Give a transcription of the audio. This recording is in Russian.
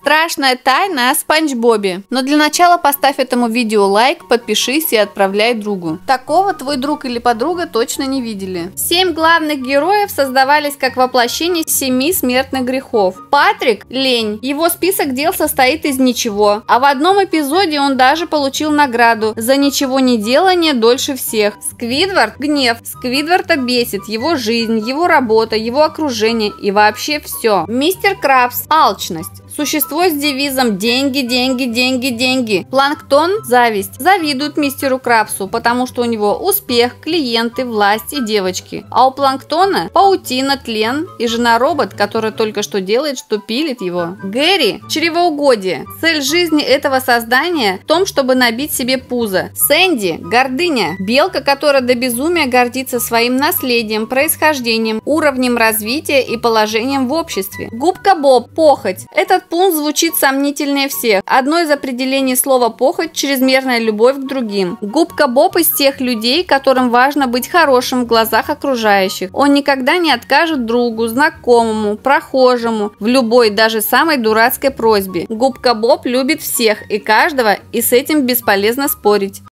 Страшная тайна о Спанч Бобе. Но для начала поставь этому видео лайк, подпишись и отправляй другу. Такого твой друг или подруга точно не видели. 7 главных героев создавались как воплощение 7 смертных грехов. Патрик – лень. Его список дел состоит из ничего. А в одном эпизоде он даже получил награду за ничего не делание дольше всех. Сквидвард – гнев. Сквидварда бесит его жизнь, его работа, его окружение и вообще все. Мистер Крабс – алчность. Существо с девизом «деньги, деньги, деньги, деньги». Планктон – зависть. Завидуют мистеру Крабсу, потому что у него успех, клиенты, власть и девочки. А у Планктона – паутина, тлен и жена-робот, которая только что делает, что пилит его. Гэри – чревоугодие. Цель жизни этого создания в том, чтобы набить себе пузо. Сэнди – гордыня. Белка, которая до безумия гордится своим наследием, происхождением, уровнем развития и положением в обществе. Губка Боб – похоть. Этот пункт звучит сомнительнее всех. Одно из определений слова «похоть» – чрезмерная любовь к другим. Губка Боб из тех людей, которым важно быть хорошим в глазах окружающих. Он никогда не откажет другу, знакомому, прохожему в любой, даже самой дурацкой просьбе. Губка Боб любит всех и каждого, и с этим бесполезно спорить.